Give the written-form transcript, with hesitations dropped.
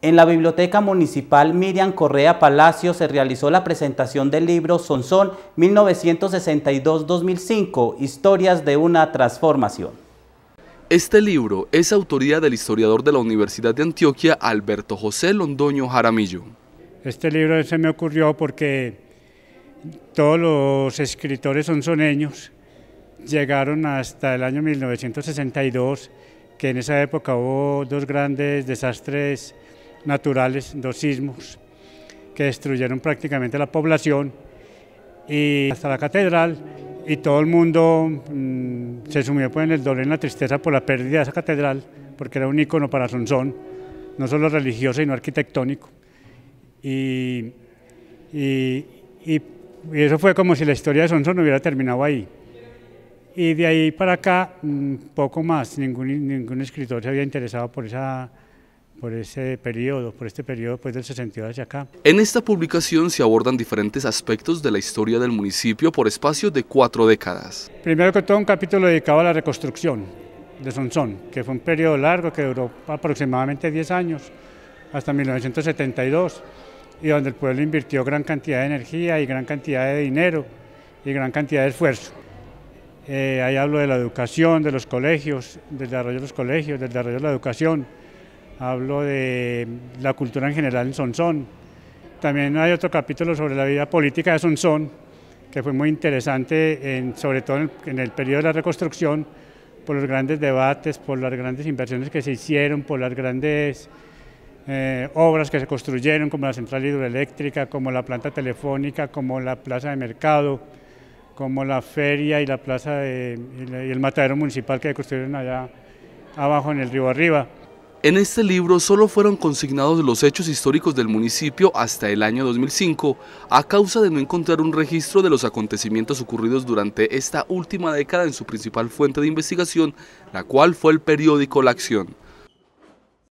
En la Biblioteca Municipal Miriam Correa Palacio se realizó la presentación del libro Sonsón 1962-2005, Historias de una transformación. Este libro es autoría del historiador de la Universidad de Antioquia, Alberto José Londoño Jaramillo. Este libro se me ocurrió porque todos los escritores sonsoneños llegaron hasta el año 1962, que en esa época hubo dos grandes desastres naturales, dos sismos, que destruyeron prácticamente la población, y hasta la catedral, y todo el mundo se sumió pues en el dolor y en la tristeza por la pérdida de esa catedral, porque era un ícono para Sonsón, no solo religioso, sino arquitectónico. Y eso fue como si la historia de Sonsón hubiera terminado ahí. Y de ahí para acá, poco más, ningún escritor se había interesado por este periodo pues, del 62 hacia acá. En esta publicación se abordan diferentes aspectos de la historia del municipio por espacio de 4 décadas. Primero que todo, un capítulo dedicado a la reconstrucción de Sonsón, que fue un periodo largo que duró aproximadamente 10 años, hasta 1972, y donde el pueblo invirtió gran cantidad de energía y gran cantidad de dinero y gran cantidad de esfuerzo. Ahí hablo de la educación, de los colegios, del desarrollo de los colegios, del desarrollo de la educación. Hablo de la cultura en general en Sonsón. También hay otro capítulo sobre la vida política de Sonsón, que fue muy interesante, sobre todo en el periodo de la reconstrucción, por los grandes debates, por las grandes inversiones que se hicieron, por las grandes obras que se construyeron, como la central hidroeléctrica, como la planta telefónica, como la plaza de mercado, como la feria y la plaza y el matadero municipal que construyeron allá abajo en el río arriba. En este libro solo fueron consignados los hechos históricos del municipio hasta el año 2005, a causa de no encontrar un registro de los acontecimientos ocurridos durante esta última década en su principal fuente de investigación, la cual fue el periódico La Acción.